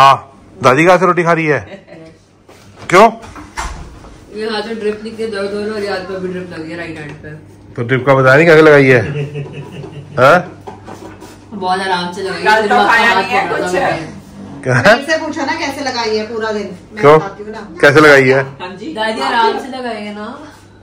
हाँ, दादी कहाँ से रोटी खा रही है? क्यों? ये हाथ में ड्रिप लिख के दर्द हो रहा है और याद पर भी ड्रिप लगी है राइट हैंड पे। तो ड्रिप का बताया नहीं क्या लगाई है? बहुत आराम से लगाई है। से पूछो ना कैसे लगाई है पूरा दिन। क्यों? कैसे लगाई है? दादी आराम से लगाई है ना।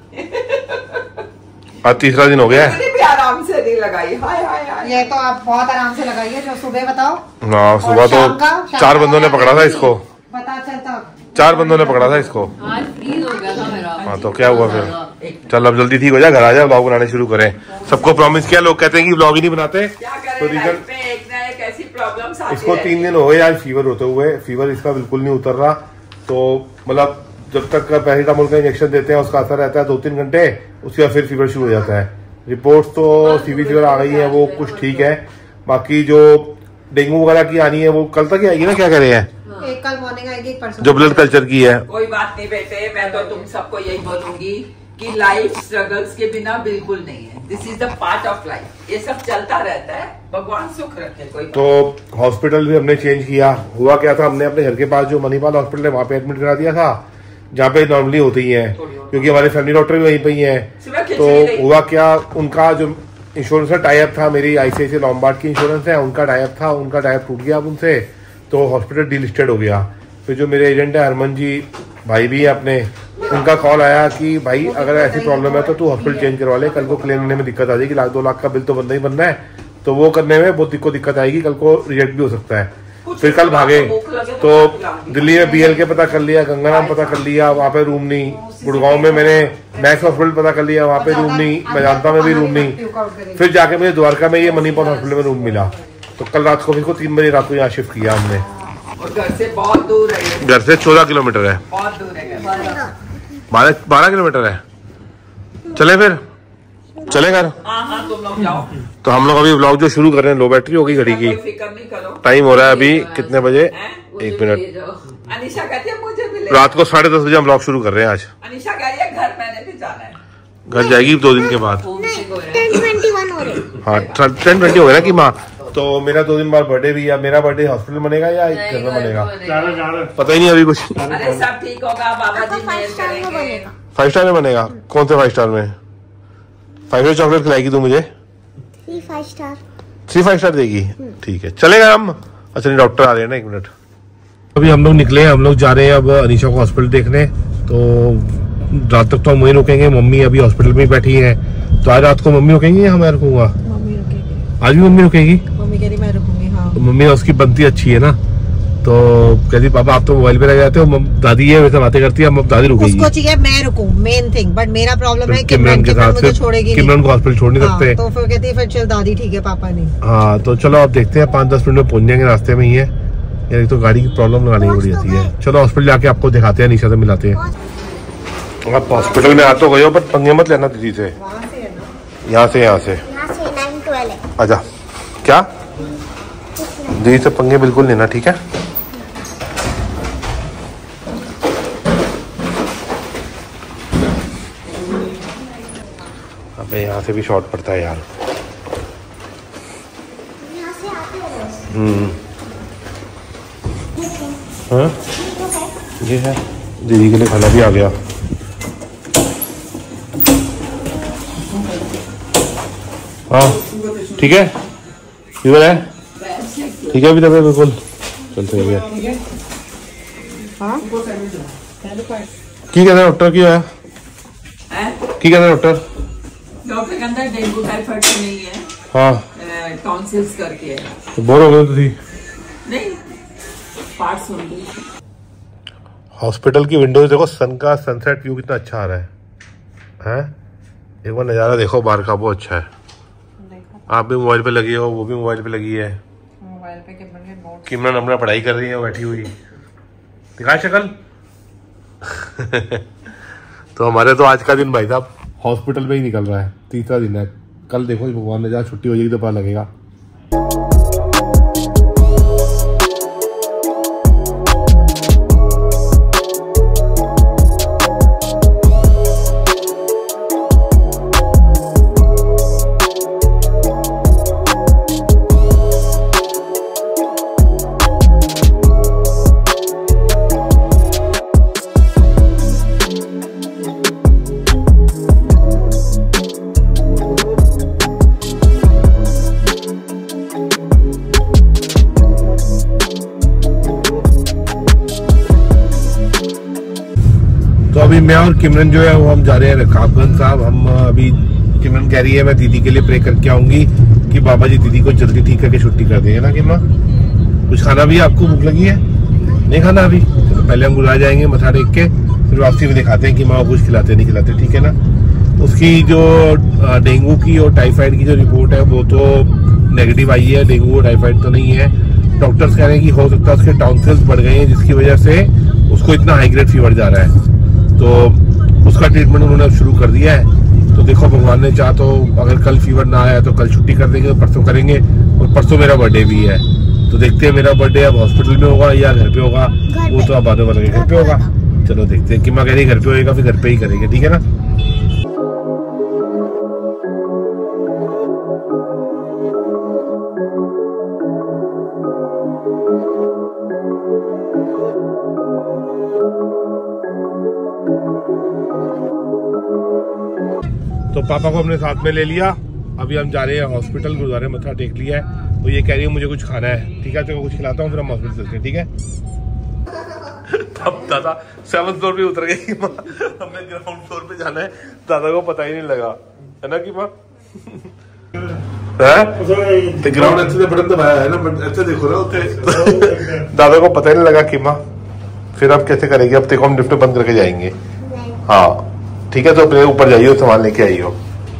आज तीसरा दिन हो गया है। भी आराम से नहीं लगाई। हाय हाय हाय। ये तो आप बहुत आराम से लगाई है। जो सुबह बताओ। हाँ, सुबह तो 4 बंदों ने पकड़ा था इसको। पता चलता 4 बंदों ने पकड़ा था इसको। आज फ्रीज हो गया था मेरा। हाँ, तो क्या हुआ फिर? चल अब जल्दी ठीक हो जाए, घर आ जाए, ब्लॉग बनाने शुरू करें। सबको प्रॉमिस किया, लोग कहते हैं कि ब्लॉग ही नहीं बनाते। तो रीजन ऐसी प्रॉब्लम्स इसको 3 दिन हो गए आज फीवर होते हुए। फीवर इसका बिल्कुल नहीं उतर रहा। तो मतलब जब तक पैरासिटामोल का इंजेक्शन देते हैं उसका असर रहता है 2-3 घंटे, उसके बाद फिर फीवर शुरू हो जाता है। रिपोर्ट्स तो सीवी फीवर आ गई है, वो कुछ ठीक है। बाकी जो डेंगू वगैरह की आनी है वो कल तक ही आएगी ना, क्या कह रहे हैं? एक कल मॉर्निंग आएगी, परसों जो ब्लड कल्चर की है। कोई बात नहीं बेटे, मैं तो तुम सबको यही बोलूंगी कि लाइफ स्ट्रगल्स के बिना बिल्कुल नहीं है। This is the part of life. ये सब चलता रहता है, भगवान सुख रखे। कोई तो हॉस्पिटल भी हमने चेंज किया। हुआ क्या था, हमने अपने घर के पास जो मणिपाल हॉस्पिटल है वहाँ पे एडमिट करा दिया था, जहाँ पे नॉर्मली होती है, क्योंकि हमारे फैमिली डॉक्टर भी वहीं पे ही है। तो हुआ क्या, उनका जो इंश्योरेंस का टाइप था, मेरी ICICI लॉम्बार्ड की इंश्योरेंस है, उनका टाइप था, उनका टाइप टूट गया अब उनसे, तो हॉस्पिटल डीलिस्टेड हो गया। फिर जो मेरे एजेंट है हरमन जी भाई भी है अपने, उनका कॉल आया कि भाई अगर ऐसी प्रॉब्लम है तो तू हॉस्पिटल चेंज करवा ले, कल को क्लेम लेने में दिक्कत आ जाएगी, 1-2 लाख का बिल तो बनना ही बनना है, तो वो करने में बहुत दिक्कत आएगी, कल को रिजेक्ट भी हो सकता है। फिर कल भागे तो दिल्ली में BLK पता कर लिया, गंगाराम पता कर लिया, वहाँ पे रूम नहीं। गुड़गांव में मैंने मैक्स हॉस्पिटल पता कर लिया, वहाँ पे रूम नहीं। मेदांता में भी रूम नहीं। फिर जाके मुझे द्वारका में ये मणिपाल हॉस्पिटल में रूम मिला। तो कल रात को 3 बजे रात को यहाँ शिफ्ट किया हमने। और घर से बहुत दूर है, घर से 14 किलोमीटर है, बहुत दूर है, 12 किलोमीटर है। चले फिर चले घर। हाँ, तुम लोग जाओ। तो हम लोग अभी व्लॉग जो शुरू कर रहे हैं, लो बैटरी हो गई घड़ी की, फिक्र नहीं करो। टाइम हो रहा है अभी कितने बजे, 1 मिनट। अनिशा कहती है मुझे भी ले। रात को 10:30 बजे हम व्लॉग शुरू कर रहे हैं आज। अनिशा कह रही है घर मैंने भी जाना है। घर जाएगी 2 दिन के बाद। 10:21 हो रहे। हाँ, 10:20 हो गया ना कि माँ। तो मेरा 2 दिन बाद बर्थडे भी है। मेरा बर्थडे हॉस्पिटल में मनेगा या घर में मनेगा, पता ही नहीं अभी कुछ। अरे सब ठीक होगा, बाबा जी मेहर करेंगे। 5 स्टार में बनेगा? कौन से 5 स्टार में? 5 स्टार चॉकलेट खिलाएगी तू मुझे? 3 5 स्टार। 3 5 स्टार देगी, ठीक है, चलेगा हम। अच्छा नहीं, डॉक्टर आ रहे हैं ना, 1 मिनट। अभी हम लोग निकले, हम लोग जा रहे हैं अब अनीशा को हॉस्पिटल देखने। तो रात तक तो हम वहीं रुकेंगे, मम्मी अभी हॉस्पिटल में बैठी है। तो आज रात को मम्मी रुकेंगी या मैं रुकूंगा? मम्मी रुकेगी। आज भी मम्मी रुकेगी? मम्मी कह रही मैं रुकूंगी। हाँ, तो मम्मी उसकी बनती अच्छी है ना, तो कहती पापा आप तो मोबाइल पे लगे जाते हो, दादी है वैसे बातें करती है, अब दादी रुकेगी। उसको चाहिए मैं रुकूं, मेन थिंग। बट मेरा प्रॉब्लम है किमरन के साथ, मुझे छोड़ेगी नहीं। किमरन को हॉस्पिटल छोड़ नहीं सकते। तो फिर कहती है फिर चल दादी ठीक है, पापा नहीं। हाँ, तो चलो आप देखते हैं, 5-10 मिनट में पहुंच जाएंगे, रास्ते में ही है। यार तो गाड़ी की प्रॉब्लम लगानी पड़ी जाती है। चलो हॉस्पिटल जाके आपको दिखाते हैं, निशा से मिलाते हैं। आप हॉस्पिटल में आ तो गए हो, पर पंगे मत लेना दीदी से। यहाँ से 9-12 आजा। क्या? दीदी से पंगे बिल्कुल लेना, ठीक है? अबे यहाँ से भी शॉर्ट पड़ता है यार। हाँ, ये है दीदी के लिए खाना भी आ गया। हाँ ठीक है, फीवर है, ठीक है अभी तक बिल्कुल चल सही है। की कहते हैं डॉक्टर? क्यों है की कहते हैं डॉक्टर? डॉक्टर के अंदर डेंगू टाइफाइड नहीं है, हाँ टॉन्सिल्स करके है। तो बोर हो गए तो थी नहीं, पार्ट सुन ली। हॉस्पिटल की विंडोज देखो, सन का सनसेट व्यू कितना अच्छा आ रहा है। एक बार नज़ारा देखो बाहर का, बहुत अच्छा है। आप भी मोबाइल पे लगी हो, वो भी मोबाइल पे लगी है। मोबाइल पे किमरन अपना पढ़ाई कर रही है बैठी हुई, दिखा शक्ल। तो हमारे तो आज का दिन भाई साहब हॉस्पिटल में ही निकल रहा है, तीसरा दिन है। कल देखो भगवान ने जहाँ छुट्टी हो जाएगी तो पता लगेगा। मैं और किमरन जो है वो हम जा रहे हैं रकाबगंज साहब। हम अभी किमरन कह रही है मैं दीदी के लिए प्रे करके आऊंगी कि बाबा जी दीदी को जल्दी ठीक करके छुट्टी कर देंगे ना। किमा कुछ खाना भी आपको भूख लगी है? नहीं खाना अभी? तो पहले हम गुरुद्वारा जाएंगे मत्था टेक के, फिर वापसी में दिखाते हैं कि माँ कुछ खिलाते नहीं खिलाते, ठीक है ना। उसकी जो डेंगू की और टाइफाइड की जो रिपोर्ट है वो तो नेगेटिव आई है, डेंगू और टाइफाइड तो नहीं है। डॉक्टर्स कह रहे हैं कि हो सकता है उसके टॉन्सिल्स बढ़ गए हैं जिसकी वजह से उसको इतना हाई ग्रेड फीवर जा रहा है, तो उसका ट्रीटमेंट उन्होंने अब शुरू कर दिया है। तो देखो भगवान ने चाहा तो अगर कल फीवर ना आया तो कल छुट्टी कर देंगे, परसों करेंगे। और परसों मेरा बर्थडे भी है, तो देखते हैं मेरा बर्थडे अब हॉस्पिटल में होगा या घर पे होगा, वो तो अब बाद में बताएंगे। घर पे होगा, चलो देखते हैं कि माँ कह रही घर पे होगा, फिर घर पे ही करेंगे, ठीक है ना। तो पापा को हमने साथ में ले लिया, अभी हम जा रहे हैं हॉस्पिटल, गुरुद्वारे मत्था टेक लिया है। तो ये कह रही है मुझे कुछ खाना है, ठीक है, तो कुछ खिलाता हूँ फिर हम हॉस्पिटल चलते हैं, ठीक है। अब दादा 7th फ्लोर पे उतर गई माँ, हमने ग्राउंड फ्लोर पे जाना है, दादा को पता ही नहीं लगा, है ना कि माँ। ग्राउंड अच्छे से बटन दबाया है ना, अच्छे देखो ना, दादा को पता ही नहीं लगा कि माँ। फिर अब कैसे करेगी? अब देखो हम लिफ्ट बंद करके जाएंगे। हाँ ठीक है, तो अपने ऊपर जाइए, सामान लेके आइए।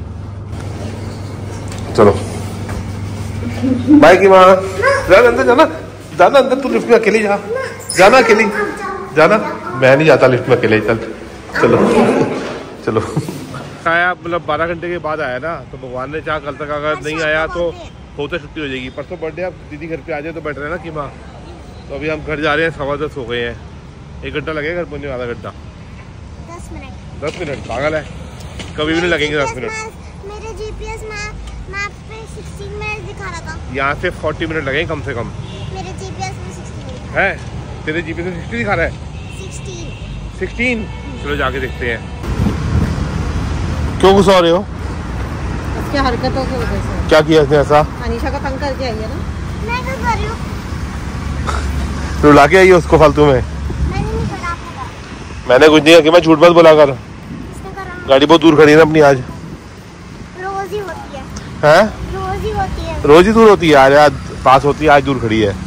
चलो बाय की माँ, जाना अंदर, जाना जाना अंदर, तू लिफ्ट में अकेली जा, जाना अकेली जाना, मैं नहीं जाता लिफ्ट में अकेले, चल चलो चलो। आया मतलब 12 घंटे के बाद आया ना, तो भगवान ने चाहा कल तक अगर नहीं आया तो होते छुट्टी हो जाएगी। परसों बर्थडे, अब दीदी घर पे आ जाए तो बेटर है ना कि माँ। तो अभी हम घर जा रहे हैं, 10:15 हो गए हैं, 1 घंटा लगेगा घर पहुंचने में, आधा घंटा 10 मिनट पागल है, कभी भी नहीं लगेंगे 10 मिनट। मेरे जीपीएस मैप पे 16 मिनट दिखा रहा था, यहाँ से 40 मिनट लगेंगे कम से कम। मेरे जीपीएस में 16 मिनट है, तेरे जीपीएस में 60 दिखा रहा है? 16। चलो जाके देखते हैं। क्यों गुस्सा हो रहे हो? उसकी हरकतों की वजह से। क्या किया इसने ऐसा? अनीशा का तंग करके आई है ना। मैं क्या कर रही हूँ? रुला के आई है उसको फालतू में? मैंने नहीं करा, आपने करा। मैंने कुछ नहीं किया, मैं झूठ मत बोला कर। गाड़ी बहुत दूर खड़ी है ना अपनी आज। रोज ही होती है। हैं? रोज ही होती है। रोज ही दूर होती है, आज पास होती है, आज दूर खड़ी है।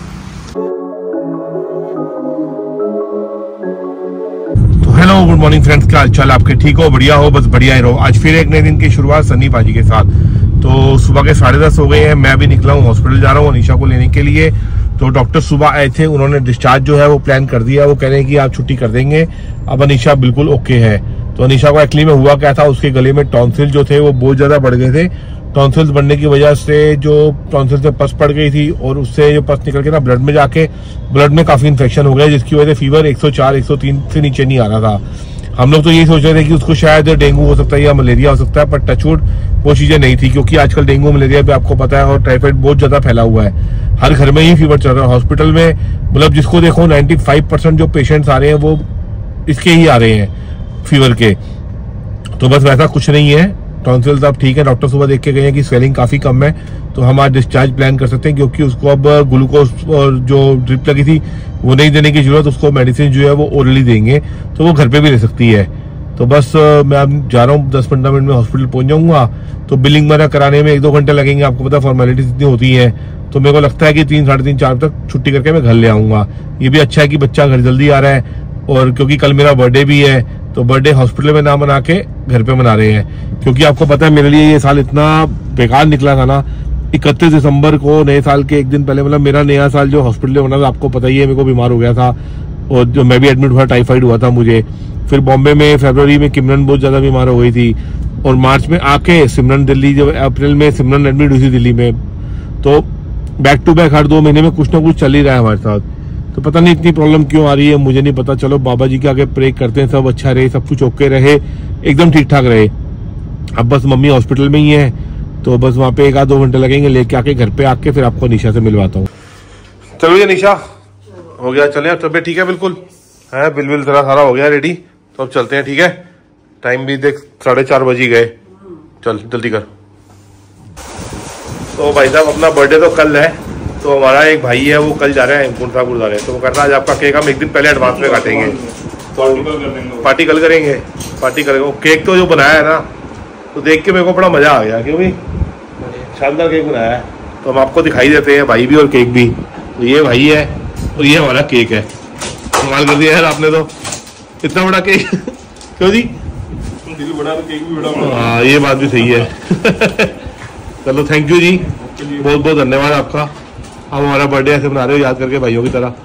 तो हेलो गुड मॉर्निंग फ्रेंड्स, क्या हालचाल आपके? ठीक हो, बढ़िया हो, बस बढ़िया ही रहो। आज फिर एक नए दिन की शुरुआत सन्नी पाजी के साथ। तो सुबह के 10:30 हो गए हैं, मैं भी निकला हूँ, हॉस्पिटल जा रहा हूँ अनीशा को लेने के लिए। तो डॉक्टर सुबह आए थे, उन्होंने डिस्चार्ज जो है वो प्लान कर दिया, वो कह रहे हैं कि आप छुट्टी कर देंगे। अब अनीशा बिल्कुल ओके है। तो अनीशा को एक्चुअली में हुआ क्या था, उसके गले में टॉन्सिल जो थे वो बहुत ज्यादा बढ़ गए थे। टॉन्सिल्स बढ़ने की वजह से जो टॉन्सिल से पस पड़ गई थी और उससे जो पस निकल के ना ब्लड में जाके ब्लड में काफी इन्फेक्शन हो गया, जिसकी वजह से फीवर 104 103 से नीचे नहीं आ रहा था। हम लोग तो यही सोच रहे थे कि उसको शायद डेंगू हो सकता है या मलेरिया हो सकता है, पर टचवुड वो चीजें नहीं थी, क्योंकि आजकल डेंगू मलेरिया भी आपको पता है और टाइफाइड बहुत ज्यादा फैला हुआ है, हर घर में ही फीवर चल रहा है। हॉस्पिटल में मतलब जिसको देखो 95% जो पेशेंट्स आ रहे हैं वो इसके ही आ रहे हैं, फीवर के। तो बस वैसा कुछ नहीं है, टॉन्सिल्स अब ठीक है। डॉक्टर सुबह देख के गए हैं कि स्वेलिंग काफी कम है, तो हम आज डिस्चार्ज प्लान कर सकते हैं, क्योंकि उसको अब ग्लूकोज और जो ड्रिप लगी थी वो नहीं देने की जरूरत, उसको मेडिसिन जो है वो ओरली देंगे, तो वो घर पे भी रह सकती है। तो बस मैं अब जा रहा हूँ, 10-15 मिनट में हॉस्पिटल पहुंच जाऊंगा। तो बिलिंग वगैरह कराने में 1-2 घंटे लगेंगे, आपको पता फॉर्मेलिटीज इतनी होती है। तो मेरे को लगता है कि 3, 3:30, 4 तक छुट्टी करके मैं घर ले आऊंगा। ये भी अच्छा है कि बच्चा घर जल्दी आ रहा है, और क्योंकि कल मेरा बर्थडे भी है, तो बर्थडे हॉस्पिटल में ना मना के घर पे मना रहे हैं। क्योंकि आपको पता है मेरे लिए ये साल इतना बेकार निकला था ना, 31 दिसंबर को नए साल के एक दिन पहले, मतलब मेरा नया साल जो हॉस्पिटल में बना था, आपको पता ही है, मेरे को बीमार हो गया था और जो मैं भी एडमिट हुआ, टाइफाइड हुआ था मुझे। फिर बॉम्बे में फरवरी में किमरन बहुत ज्यादा बीमार हो गई थी, और मार्च में आके सिमरन दिल्ली, जब अप्रैल में सिमरन एडमिट हुई थी दिल्ली में। तो बैक टू बैक हर 2 महीने में कुछ ना कुछ चल ही रहा है हमारे साथ। तो पता नहीं इतनी प्रॉब्लम क्यों आ रही है, मुझे नहीं पता। चलो बाबा जी के आगे प्रे करते हैं, सब अच्छा रहे, सब कुछ ओके रहे, एकदम ठीक ठाक रहे। अब बस मम्मी हॉस्पिटल में ही है, तो बस वहाँ पे 1-2 घंटे लगेंगे, लेके आके घर पे आके फिर आपको निशा से मिलवाता हूँ। चलो ये निशा हो गया, चले, तबियत ठीक है बिल्कुल है, बिल तेरा सारा हो गया रेडी, तो अब चलते हैं, ठीक है। टाइम भी देख 4:30 बज ही गए, चल जल्दी कर। तो भाई साहब अपना बर्थडे तो कल है, तो हमारा एक भाई है वो कल जा रहा है हेमकुंड साहब गुरुद्वारे, तो वो कर रहा है आज आपका केक हम एक दिन पहले एडवांस में काटेंगे। पार्टी कल करेंगे। पार्टी करेंगे। केक तो जो बनाया है ना, तो देख के मेरे को बड़ा मजा आ गया, क्यों भी शानदार केक बनाया है। तो हम आपको दिखाई देते हैं, भाई भी और केक भी। तो ये भाई है और ये हमारा केक है। कमाल कर दिया यार आपने तो, इतना बड़ा केक। क्यों जी? बड़ा तो केक भी बड़ा। हाँ ये बात भी सही है। चलो थैंक यू जी, बहुत बहुत धन्यवाद आपका। आप हमारा बर्थडे ऐसे बना रहे हो याद करके भाइयों की तरह।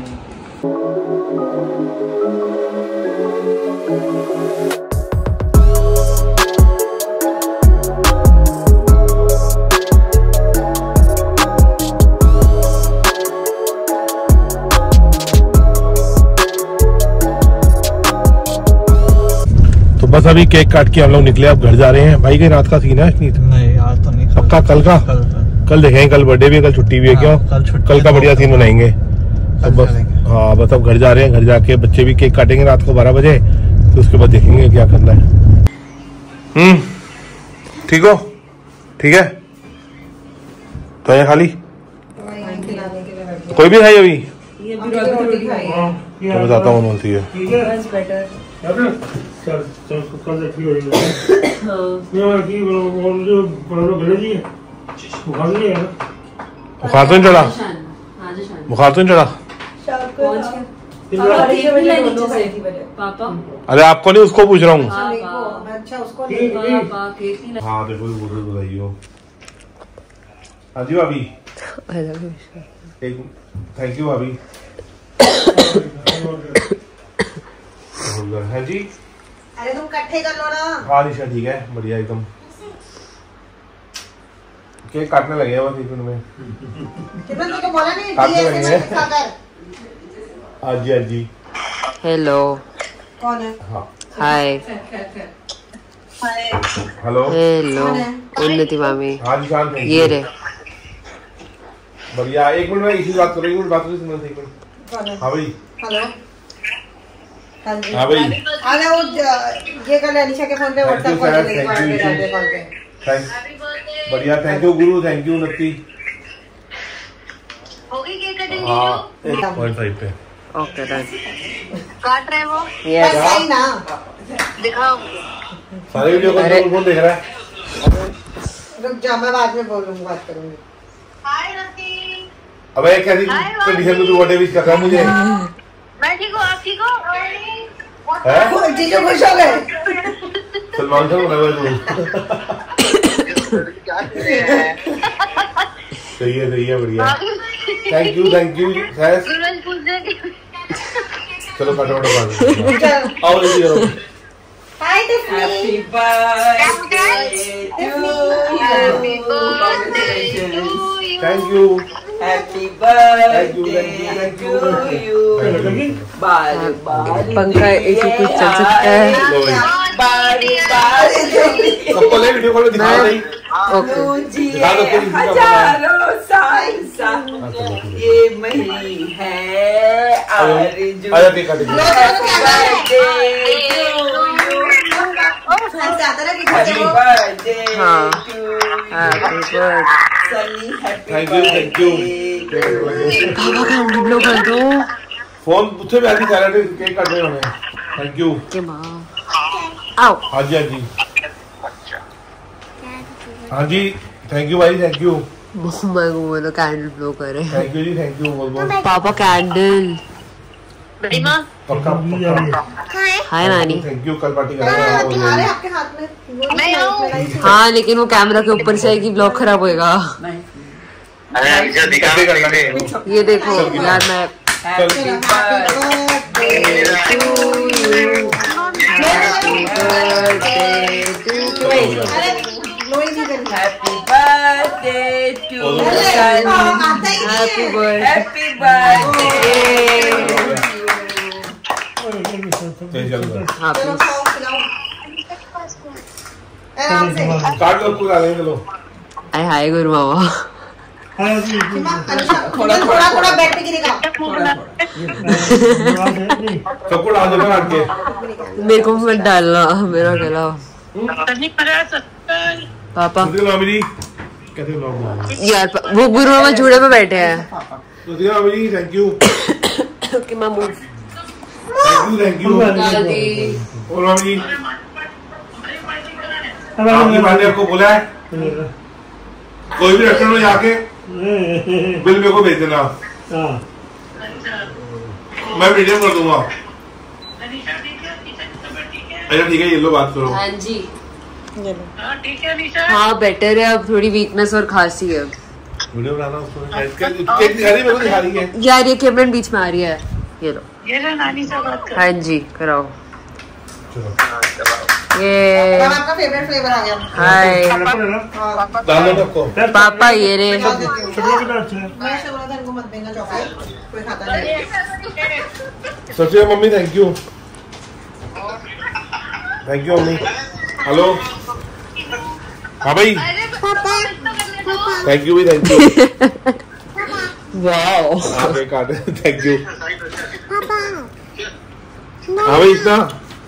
बस अभी केक काट के हम लोग निकले, अब घर जा रहे हैं। भाई के रात का सीन है? नहीं आज तो नहीं, पक्का कल का? कल देखेंगे, कल बर्थडे भी है, कल छुट्टी भी है। क्यों? कल का बढ़िया सीन बनाएंगे। अब बस हाँ, बस अब घर जा रहे हैं। घर जाके बच्चे भी केक काटेंगे रात को 12 बजे, तो उसके बाद देखेंगे क्या करना है। ठीक हो? ठीक है। तो ये खाली कोई भी खाई अभी? तो बताता हूँ कौन सी है। बुखार तो नहीं चढ़ा? बुखार तो नहीं चढ़ा? पापा अरे आपको नहीं, उसको पूछ रहा हूँ। अच्छा उसको हाँ देखो बधाई हो। हाँ जी भाभी, थैंक यू भाभी। है जी। अरे तुम इकट्ठे कर लो ना। हाँ निशा ठीक है, बढ़िया एकदम। केक काटने लगे हैं बस 1 मिनट में। तो बोला नहीं काटने लगे हैं। हाँ जी, हाँ जी। हेलो। कौन है? हाँ हाय। हेलो। हेलो उन्नति मामी। हाँ जी शांत। ये रे बढ़िया। 1 मिनट में इसी बात करो, 1 मिनट बात करो। 1 मिनट। हाँ भाई। हेलो। हाँ भाई। अरे वो ये कर ले अनिशा के फोन पे व्हाट्सएप कॉल पे। बढ़िया, थैंक यू गुरु, थैंक यू नत्ती। हाँ 1.5 पे। Okay done. काट रहे वो? यस सही ना दिखाओ। सारे वीडियो कौन देख रहा है? रुक जा, मैं बाद में बोलूंगी, बात करूंगी। हाय रति। अबे कैसी कंडीशन में तू बर्थडे विश कर रहा है मुझे? मैं ठीक हूँ, आप ठीक हो? जीजू खुश हो गए। सलमान खान बना हुआ सही है बढ़िया। थैंक यू चलो फटाफट बात आओ रेडी करो। Hi happy birthday thank you happy birthday to you. बार बार पंखा ऐसे कुछ चल सकता है। सबको ले वीडियो कॉल में दिखा रही। हजारों साल ये मही है आरज़ू। थैंक यू फोन मुझसे भी आती साइलेंट केक काट रहे होंगे। Thank you. आओ। हाँ जी हाँ जी थैंक यू भाई, थैंक यू। बोलो कैंडल ब्लो करे। थैंक यू जी, थैंक यू बहुत बहुत। पापा कैंडल। पक्का हाय नानी। Thank you. कल पार्टी करेंगे आपके हाथ में। हाँ लेकिन वो कैमरा के ऊपर से आएगी, ब्लॉग खराब होएगा। ये देखो यार मैं हैप्पी बर्थडे टू हैप्पी काट लो पूरा लो। हाय गुरु मामा। थोड़ा बैठ के गिरेगा। सबको डाल दो काट के। मेरे को मत डालना, मेरा गला। पापा मामी जी कैसे लोग यार वो गुरु मामा झूले पे बैठे हैं। मामी जी थैंक यू। ओके मामू। Thank you. दादी और मामी आपकी बात ने आपको बोला है कोई भी रेस्टोरेंट में जाके बिल मेरे को भेज देना, मैं वीडियो कर दूंगा। अच्छा ठीक है, ये लो बात करो। हाँ जी ठीक है निशा। हाँ बेटर है, अब थोड़ी वीकनेस और खांसी है। वीडियो बनाना उसको केक दिखा रही है यार, ये कैमरा बीच में आ रही है, ये लो। ये जो नानी से बात कर। हाँ जी कराओ। अब ये आपका फेवरेट फ्लेवर आ गया। हाय डालो सबको। पापा, ये रे मैं से बोला था इनको मत देना चॉकलेट, कोई खाता नहीं। सच में मम्मी थैंक यू मम्मी। हेलो हाँ भाई, थैंक यू भी thank you. Wow thank you. हाँ भाई इतना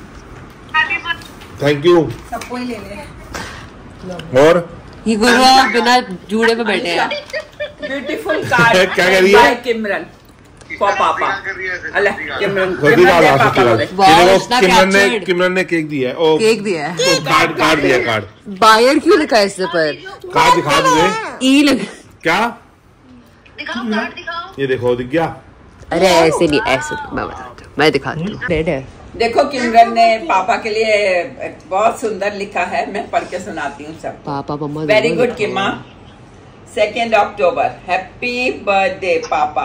थैंक यू। सबको ही ले ले। और ये गुरु बिना जूड़े पे बैठे हैं। ब्यूटीफुल कार्ड क्या कह रही है? किमरन फॉर पापा। अल्लाह किमरन किमरन ने केक दिया है। ओ केक दिया है, कार्ड दिया, कार्ड। बायर क्यों लिखा है इससे पर? कार्ड दिखा दे। ई लग क्या दिखाओ कार्ड दिखाओ। ये देखो, दिख गया? अरे ऐसे नहीं, ऐसे मैं बताती हूँ, मैं दिखाती हूँ। डेड है। देखो किमरन ने पापा के लिए बहुत सुंदर लिखा है, मैं पढ़ के सुनाती हूँ सब। पापा मम्मा वेरी गुड किमा। 2 October, हैप्पी बर्थडे पापा।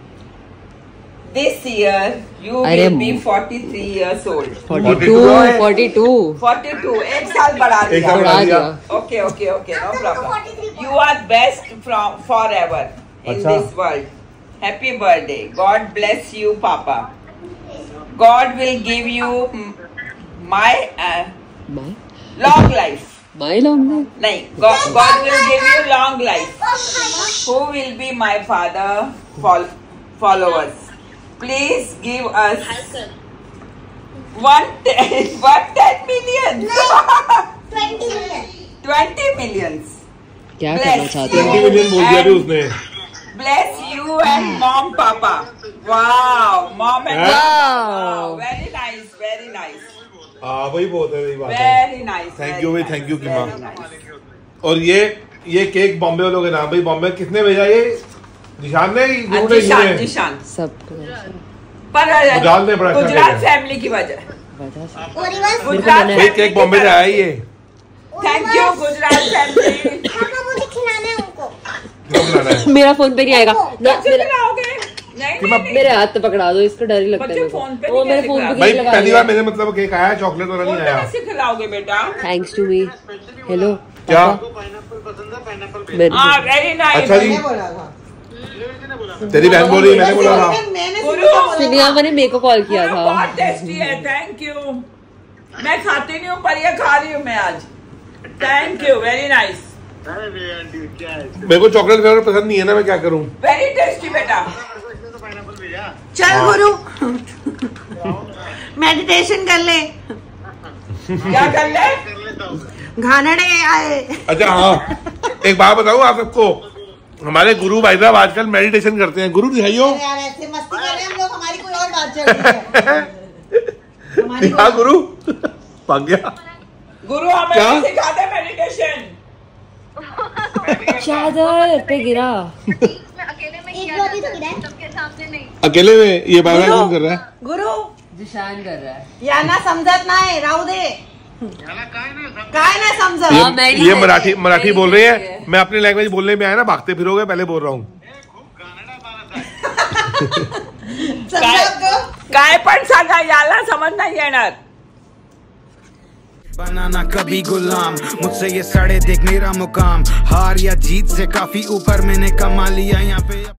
This year you will be 43 years old. 42 एक साल बढ़ा दिया। Okay, no problem. You are best from forever in this world. Happy birthday. God bless you, Papa. God will give you my long life. My long life? नहीं, God will give you long life. Who will be my father followers? Please give us 110 million. 20 millions. क्या करना चाहते हो? 20 million बोल दिया भी उसने। Bless you and mom, papa. Wow, mom and Wow. Very nice. हाँ वही बहुत है, वही बात है। Very nice. थैंक यू भाई, थैंक यू किमा। Very nice. और ये केक बॉम्बे वालों के नाम। भाई बॉम्बे किसने भेजा ये? निशान ने? निशान सब पर गुजरात ने बड़ा गुजरात फैमिली की वजह गुजरात भाई केक बॉम्बे से आया ये। Thank you Gujarat family. पापा मुझे खिलाना है उनको। क्यों खिलाना है? मेरा फोन पे नहीं आएगा ना, मेरे हाथ पे पकड़ा दो, इसको डर ही लगता है। फोन पे वो मेरे फोन पे भाई पहली बार मेरे मतलब केक आया, चॉकलेट वाला नहीं आया। कैसे खिलाओगे बेटा? Thanks to me. हेलो क्या? Very nice. अच्छा जी, मैंने बोला था। तेरी बहन बोल रही, मैंने बोला था। सिनिया मैंने मेरे को कॉल किया था। बहुत टेस्टी है, थैंक यू। मैं खाती नहीं हूँ पर ये खा रही हूँ मैं आज। Thank you, very nice. मेरे को चॉकलेट फ्लेवर पसंद नहीं है ना, मैं क्या करूँ? वेरी टेस्टी बेटा। चल गुरु, मेडिटेशन कर ले। क्या कर ले? घानड़े आए। अच्छा हाँ, एक बात बताऊँ आप सबको, हमारे गुरु भाई साहब आजकल मेडिटेशन करते हैं। गुरु दिखाइयो। यार ऐसे मस्ती कर रहे हैं हम लोग, हमारी कोई और बात चल रही है। हाँ गुरु भाग गया। गुरु हमें सिखाते मेडिटेशन। चादर पे गिरा। अकेले में एक किया बार भी तो जाता गिरा है, है। सबके सामने नहीं। अकेले में ये बार कौन कर रहा है? गुरु जिशान कर रहा है। या ना समझत ना है, राहू दे। काय ना समझत। ये मराठी बोल रहे हैं। मैं अपनी लैंग्वेज बोलने में आया ना, भागते फिरोगे, पहले बोल रहा हूँ। काय पण सांगा, याला समज नाही येणार। बनाना कभी गुलाम, मुझसे ये साड़े देख मेरा मुकाम, हार या जीत से काफी ऊपर मैंने कमा लिया यहाँ पे।